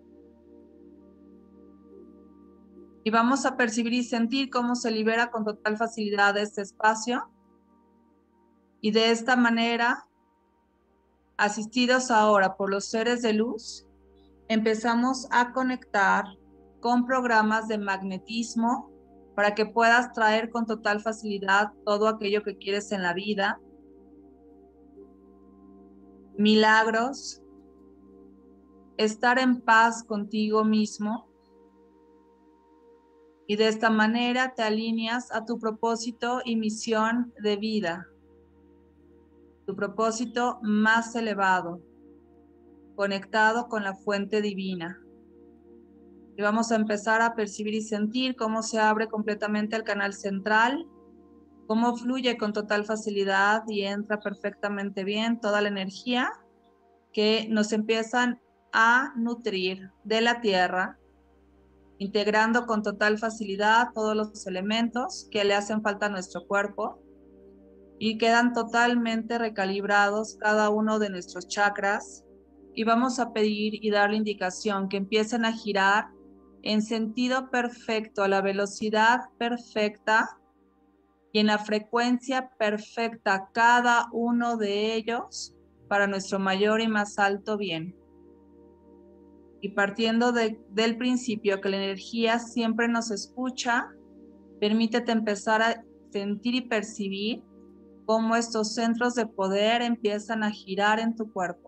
Y vamos a percibir y sentir cómo se libera con total facilidad este espacio. Y de esta manera, asistidos ahora por los seres de luz, empezamos a conectar con programas de magnetismo para que puedas traer con total facilidad todo aquello que quieres en la vida. Milagros, estar en paz contigo mismo. Y de esta manera te alineas a tu propósito y misión de vida. Tu propósito más elevado, conectado con la fuente divina. Y vamos a empezar a percibir y sentir cómo se abre completamente el canal central, cómo fluye con total facilidad y entra perfectamente bien toda la energía que nos empiezan a nutrir de la tierra, integrando con total facilidad todos los elementos que le hacen falta a nuestro cuerpo y quedan totalmente recalibrados cada uno de nuestros chakras. Y vamos a pedir y dar la indicación que empiecen a girar en sentido perfecto, a la velocidad perfecta y en la frecuencia perfecta cada uno de ellos para nuestro mayor y más alto bien. Y partiendo de, del principio que la energía siempre nos escucha, permítete empezar a sentir y percibir cómo estos centros de poder empiezan a girar en tu cuerpo.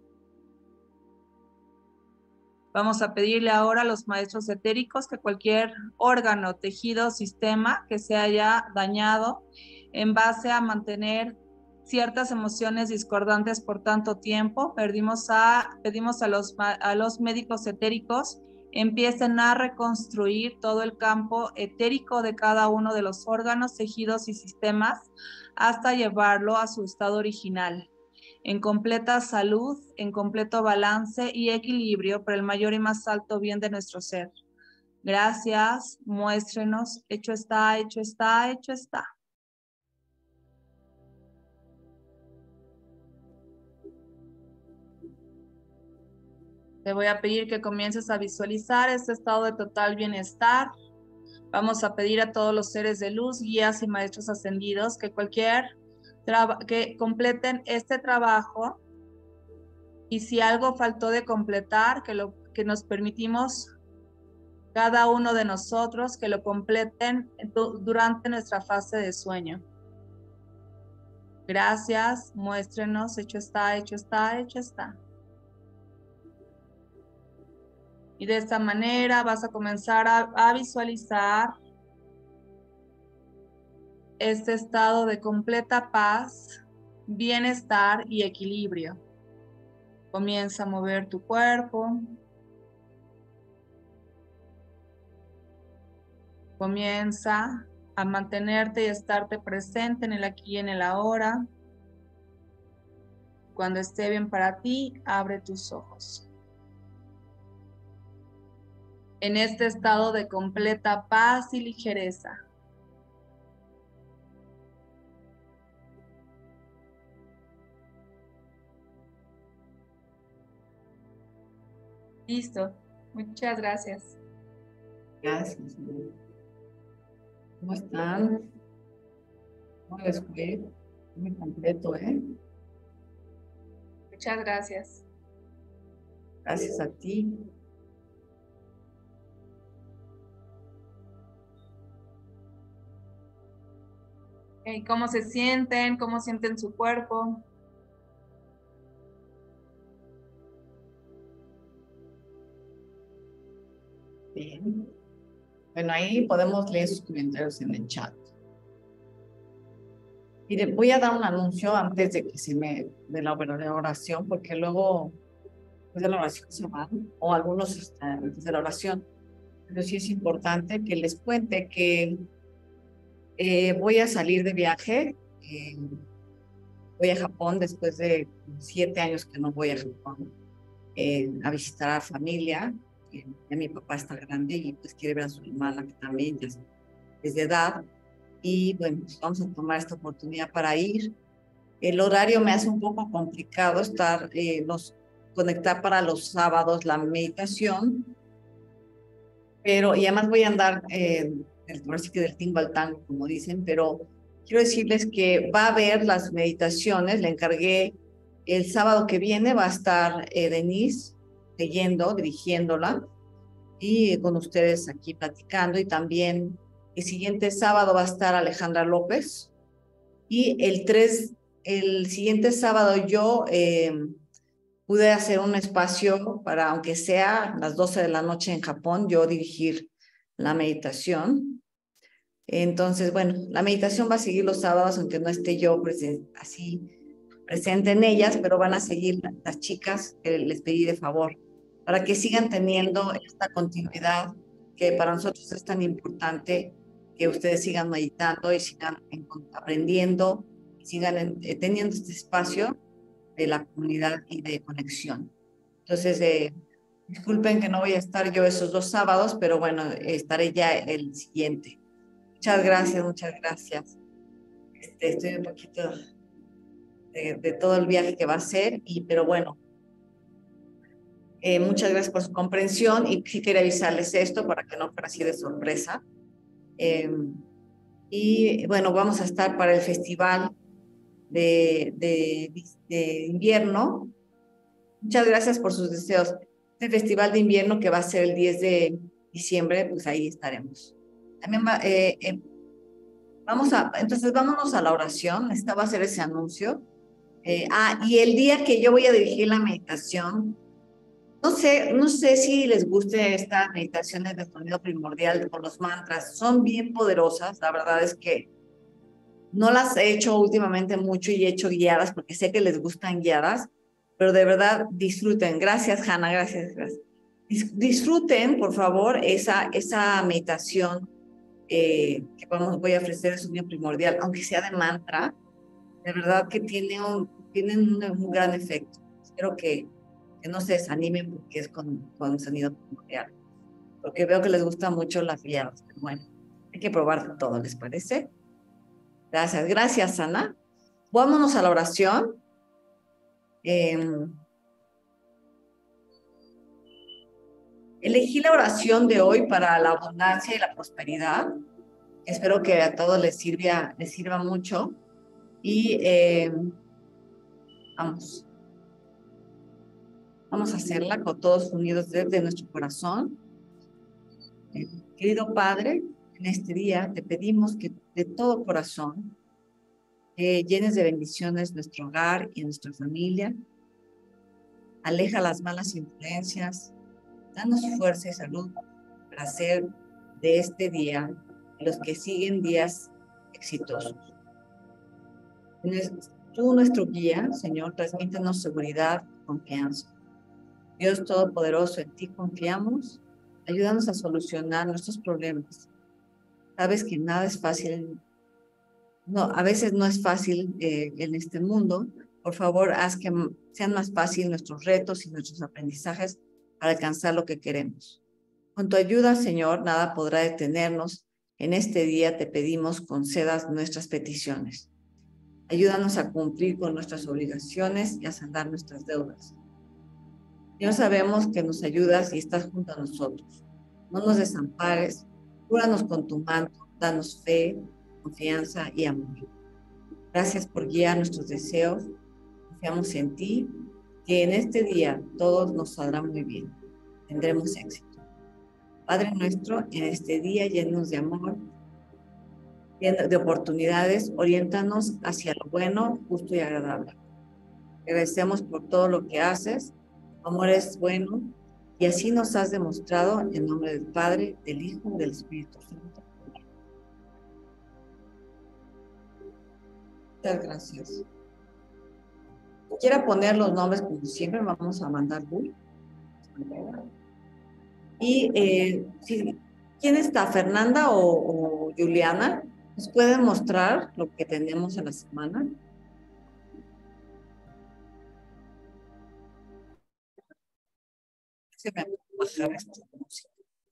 Vamos a pedirle ahora a los maestros etéricos que cualquier órgano, tejido, sistema que se haya dañado en base a mantener ciertas emociones discordantes por tanto tiempo, pedimos a, pedimos a, los, a los médicos etéricos empiecen a reconstruir todo el campo etérico de cada uno de los órganos, tejidos y sistemas hasta llevarlo a su estado original, en completa salud, en completo balance y equilibrio para el mayor y más alto bien de nuestro ser. Gracias, muéstrenos, hecho está, hecho está, hecho está. Te voy a pedir que comiences a visualizar este estado de total bienestar. Vamos a pedir a todos los seres de luz, guías y maestros ascendidos que cualquier que completen este trabajo y si algo faltó de completar, que, lo, que nos permitimos cada uno de nosotros que lo completen durante nuestra fase de sueño. Gracias, muéstrenos, hecho está, hecho está, hecho está. Y de esta manera vas a comenzar a, a visualizar este estado de completa paz, bienestar y equilibrio. Comienza a mover tu cuerpo. Comienza a mantenerte y estarte presente en el aquí y en el ahora. Cuando esté bien para ti, abre tus ojos. En este estado de completa paz y ligereza. Listo. Muchas gracias. Gracias. ¿Cómo están? ¿Cómo les fue? Muy completo, ¿eh? Muchas gracias. Gracias a ti. Okay, ¿cómo se sienten? ¿Cómo sienten su cuerpo? Bien. Bueno, ahí podemos leer sus comentarios en el chat. Mire, voy a dar un anuncio antes de que se me de la oración, porque luego después de la oración se van, o algunos están antes de la oración. Pero sí es importante que les cuente que eh, voy a salir de viaje. Eh, voy a Japón después de siete años que no voy a Japón eh, a visitar a familia. Eh, ya mi papá está grande y pues quiere ver a su hermana que también ya es de edad. Y bueno, pues vamos a tomar esta oportunidad para ir. El horario me hace un poco complicado estar, eh, los, conectar para los sábados la meditación, pero y además voy a andar, eh, ahora sí que del tingo al tango, como dicen, pero quiero decirles que va a haber las meditaciones, le encargué el sábado que viene, va a estar eh, Denise leyendo, dirigiéndola, y con ustedes aquí platicando, y también el siguiente sábado va a estar Alejandra López, y el tres, el siguiente sábado yo eh, pude hacer un espacio para, aunque sea las doce de la noche en Japón, yo dirigir la meditación. Entonces, bueno, la meditación va a seguir los sábados, aunque no esté yo presen así presente en ellas, pero van a seguir las chicas que les pedí de favor, para que sigan teniendo esta continuidad que para nosotros es tan importante, que ustedes sigan meditando y sigan aprendiendo, y sigan en, eh, teniendo este espacio de la comunidad y de conexión. Entonces, eh, disculpen que no voy a estar yo esos dos sábados, pero bueno, estaré ya el siguiente. Muchas gracias, muchas gracias. Este, estoy un poquito de, de todo el viaje que va a ser, y, pero bueno, eh, muchas gracias por su comprensión, y sí quería avisarles esto para que no fuera así de sorpresa. Eh, y bueno, vamos a estar para el festival de, de, de invierno. Muchas gracias por sus deseos. El festival de invierno que va a ser el diez de diciembre, pues ahí estaremos. También va, eh, eh, vamos a, entonces vámonos a la oración. Necesitaba hacer ese anuncio. Eh, ah, y el día que yo voy a dirigir la meditación, no sé, no sé si les guste estas meditaciones de sonido primordial con los mantras. Son bien poderosas. La verdad es que no las he hecho últimamente mucho y he hecho guiadas porque sé que les gustan guiadas, pero de verdad disfruten. Gracias, Hanna, gracias, gracias. Disfruten, por favor, esa, esa meditación eh, que vamos, voy a ofrecer, es un primordial, aunque sea de mantra, de verdad que tiene un, tienen un, un gran efecto. Espero que, que no se desanimen porque es con, con sonido primordial, porque veo que les gustan mucho las guiadas, pero bueno, hay que probar todo, ¿les parece? Gracias, gracias, Ana. Vámonos a la oración. Eh, elegí la oración de hoy para la abundancia y la prosperidad. Espero que a todos les sirva, les sirva mucho. Y eh, vamos, vamos a hacerla con todos unidos desde nuestro corazón. Eh, querido Padre, en este día te pedimos que de todo corazón eh, llenes de bendiciones nuestro hogar y nuestra familia. Aleja las malas influencias. Danos fuerza y salud para hacer de este día, los que siguen días exitosos. Tú, nuestro guía, Señor, transmítenos seguridad y confianza. Dios Todopoderoso, en ti confiamos. Ayúdanos a solucionar nuestros problemas. Sabes que nada es fácil. No, a veces no es fácil eh, en este mundo. Por favor, haz que sean más fáciles nuestros retos y nuestros aprendizajes para alcanzar lo que queremos. Con tu ayuda, Señor, nada podrá detenernos. En este día te pedimos concedas nuestras peticiones. Ayúdanos a cumplir con nuestras obligaciones y a saldar nuestras deudas. Señor, sabemos que nos ayudas y estás junto a nosotros. No nos desampares, cúranos con tu manto, danos fe, confianza y amor. Gracias por guiar nuestros deseos. Confiamos en ti, que en este día todos nos saldrá muy bien. Tendremos éxito. Padre nuestro, en este día llenos de amor, llenos de oportunidades, oriéntanos hacia lo bueno, justo y agradable. Agradecemos por todo lo que haces. Tu amor es bueno y así nos has demostrado en nombre del Padre, del Hijo y del Espíritu Santo. Muchas gracias. Quiera poner los nombres como siempre, vamos a mandar Bull. Y eh, si, ¿quién está? ¿Fernanda o, o Juliana? ¿Nos pueden mostrar lo que tenemos en la semana? Se me va a bajar esta música.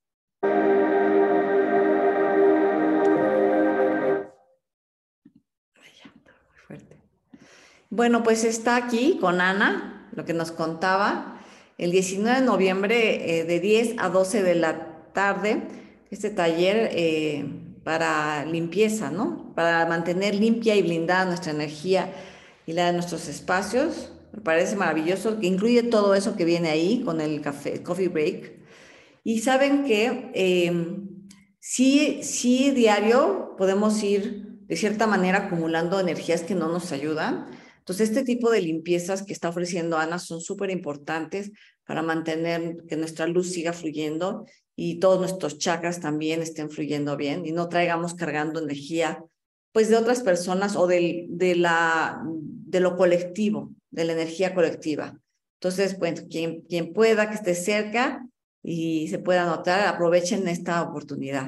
Muy fuerte. Bueno, pues está aquí con Ana, lo que nos contaba, el diecinueve de noviembre eh, de diez a doce de la tarde, este taller eh, para limpieza, ¿no? Para mantener limpia y blindada nuestra energía y la de nuestros espacios. Me parece maravilloso, que incluye todo eso que viene ahí con el café, coffee break. Y saben que eh, sí, sí diario podemos ir de cierta manera acumulando energías que no nos ayudan. Entonces, este tipo de limpiezas que está ofreciendo Ana son súper importantes para mantener que nuestra luz siga fluyendo y todos nuestros chakras también estén fluyendo bien y no traigamos cargando energía pues de otras personas o de, de, la, de lo colectivo, de la energía colectiva. Entonces, pues, quien, quien pueda que esté cerca y se pueda anotar, aprovechen esta oportunidad.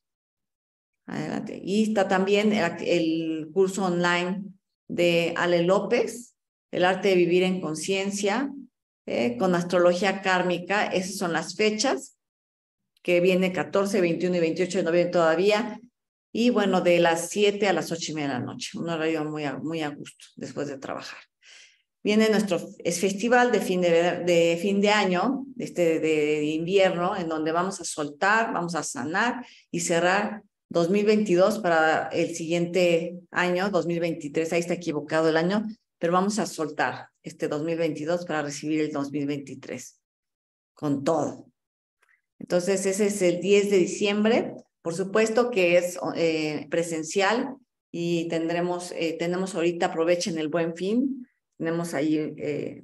Adelante. Y está también el, el curso online de Ale López, el arte de vivir en conciencia, eh, con astrología kármica. Esas son las fechas, que viene catorce, veintiuno y veintiocho de noviembre todavía. Y bueno, de las siete a las ocho y media de la noche, un horario muy a, muy a gusto después de trabajar. Viene nuestro es festival de fin de, de fin de año, este, de, de invierno, en donde vamos a soltar, vamos a sanar y cerrar dos mil veintidós para el siguiente año, dos mil veintitrés. Ahí está equivocado el año, pero vamos a soltar este dos mil veintidós para recibir el dos mil veintitrés con todo. Entonces, ese es el diez de diciembre. Por supuesto que es eh, presencial y tendremos, eh, tenemos ahorita, aprovechen el Buen Fin. Tenemos ahí eh,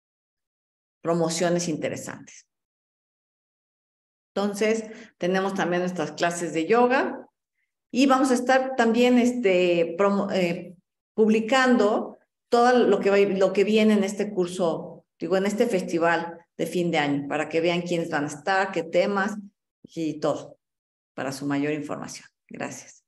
promociones interesantes. Entonces, tenemos también nuestras clases de yoga y vamos a estar también este, promo, eh, publicando todo lo que, va, lo que viene en este curso, digo, en este festival de fin de año, para que vean quiénes van a estar, qué temas y todo, para su mayor información. Gracias.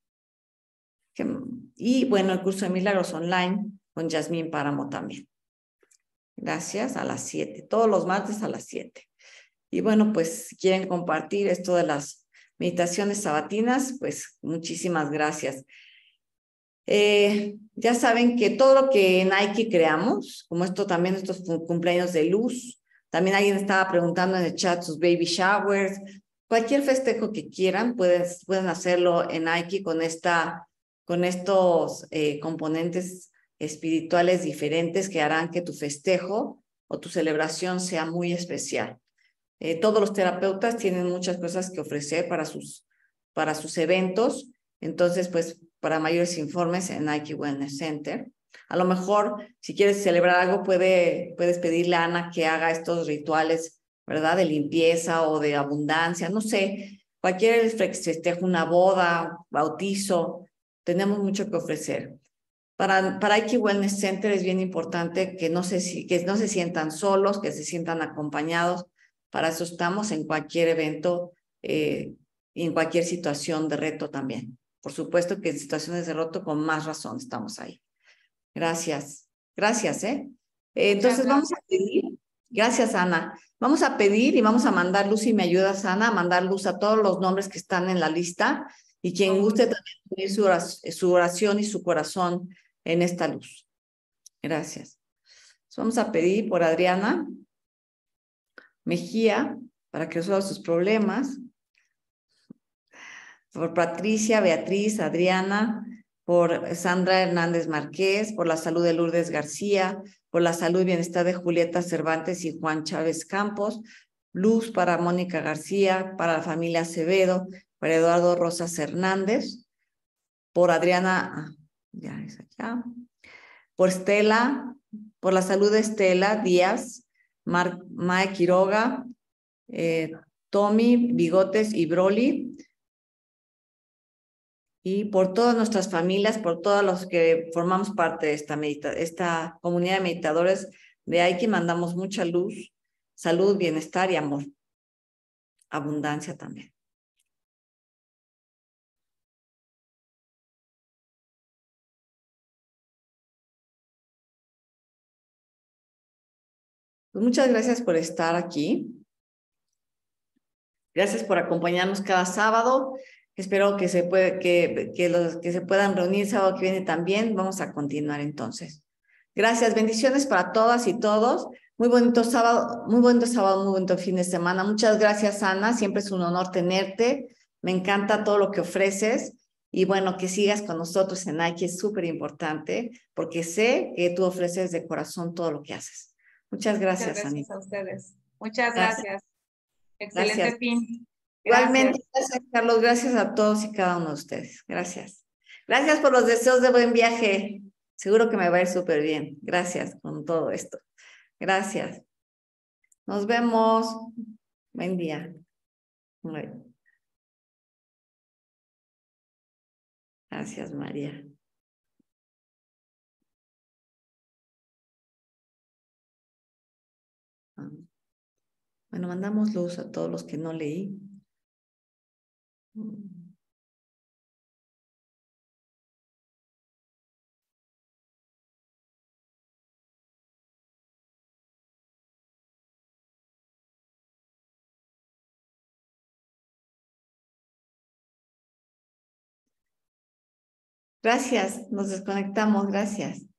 Y bueno, el curso de milagros online con Yasmín Páramo también. Gracias, a las siete, todos los martes a las siete. Y bueno, pues si quieren compartir esto de las meditaciones sabatinas, pues muchísimas gracias. Eh, ya saben que todo lo que en Nike creamos, como esto también, estos cumpleaños de luz, también alguien estaba preguntando en el chat sus baby showers, cualquier festejo que quieran, pueden, pueden hacerlo en Nike con, esta, con estos eh, componentes espirituales diferentes que harán que tu festejo o tu celebración sea muy especial. Eh, todos los terapeutas tienen muchas cosas que ofrecer para sus, para sus eventos, entonces pues para mayores informes en Nike Wellness Center. A lo mejor si quieres celebrar algo puede, puedes pedirle a Ana que haga estos rituales, ¿verdad? De limpieza o de abundancia, no sé, cualquier festejo, una boda, bautizo, tenemos mucho que ofrecer. Para, para Aiki Wellness Center es bien importante que no, se, que no se sientan solos, que se sientan acompañados. Para eso estamos en cualquier evento eh, y en cualquier situación de reto también. Por supuesto que en situaciones de reto con más razón estamos ahí. Gracias. Gracias, ¿eh? eh entonces vamos a pedir. Gracias, Ana. Vamos a pedir y vamos a mandar luz, y me ayudas, Ana, a mandar luz a todos los nombres que están en la lista y quien guste también poner su oración, su oración y su corazón en esta luz. Gracias. Entonces, vamos a pedir por Adriana Mejía para que resuelva sus problemas. Por Patricia, Beatriz, Adriana, por Sandra Hernández Márquez, por la salud de Lourdes García, por la salud y bienestar de Julieta Cervantes y Juan Chávez Campos, luz para Mónica García, para la familia Acevedo, para Eduardo Rosas Hernández, por Adriana, ya es allá, por Estela, por la salud de Estela Díaz, Mar, Mae Quiroga, eh, Tommy, Bigotes y Broly, y por todas nuestras familias, por todos los que formamos parte de esta, medita esta comunidad de meditadores de Aiki, mandamos mucha luz, salud, bienestar y amor. Abundancia también. Pues muchas gracias por estar aquí. Gracias por acompañarnos cada sábado. Espero que se, puede, que, que los que se puedan reunir el sábado que viene también. Vamos a continuar entonces. Gracias, bendiciones para todas y todos. Muy bonito sábado, muy bonito sábado, muy bonito fin de semana. Muchas gracias, Ana. Siempre es un honor tenerte. Me encanta todo lo que ofreces. Y bueno, que sigas con nosotros en Aiki es súper importante porque sé que tú ofreces de corazón todo lo que haces. Muchas gracias, Muchas gracias, Anita. a ustedes. Muchas gracias. gracias. Excelente Gracias. fin. Igualmente, gracias, Carlos. Gracias a todos y cada uno de ustedes. Gracias. Gracias por los deseos de buen viaje. Seguro que me va a ir súper bien. Gracias con todo esto. Gracias. Nos vemos. Buen día. Gracias, María. Bueno, mandamos luz a todos los que no leí. Gracias, nos desconectamos, gracias.